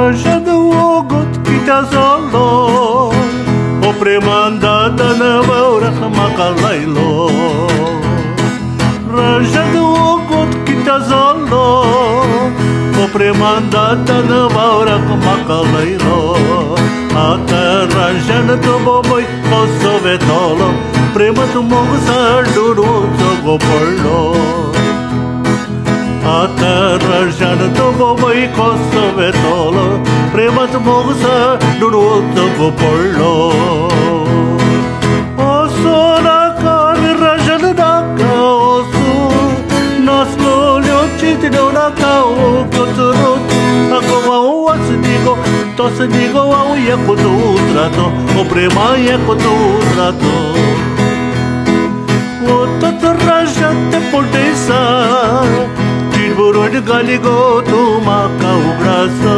Rajada ogot kita solo O premandada na vaura makalailo Rajada ogot kita solo O premandada na vaura makalailo Ata rajana to boboy kosovetolo Prema tu mogu sarduru to pollo Ata rajana to boboy kosovetolo Prema tu mogu sarduru to pollo Oso na kami rajana daka osu Naslo lyo chiti do naka o kotoro Ako mau asdigo Tosa digo au je koto utrato O prema je koto utrato O tata raja te poltesa Tirburod galigo tu maka ubrasa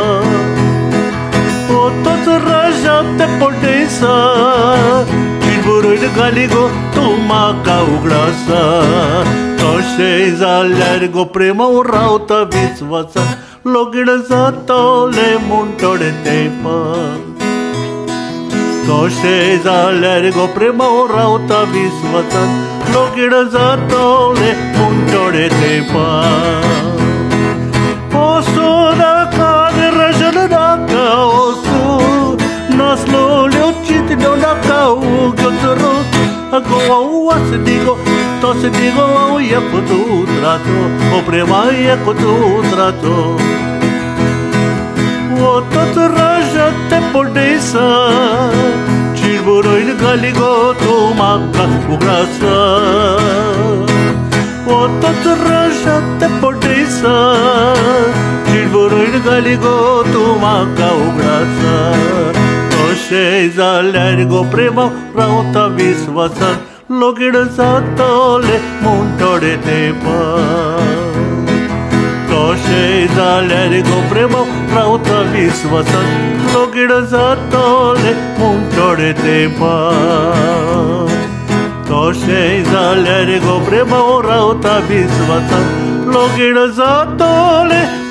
O tata raja te poltesa Tirburod galigo tu maka ubrasa Toshe zalergo prema urauta visvasa Logida zatole muntode tepa Toshe zalergo prema urauta visvatan Logida zatole muntode tepa Osu da kade rajana daka osu Naslo lyochiti do daka ugotoro Ako au asdigo Tosa digo au je koto utrato O prema je koto utrato O tata raja te poltesa Tirburoin galigo tu maka ugrasa O tata raja te poltesa Tirburoin galigo tu maka ugrasa Toshe zalergo prema rauta visvasa Logida zatole muntode tepa Toshe zalergo prema rauta visvasa Logida zatole muntode tepa Toshe zalergo prema rauta visvasa Logida zatole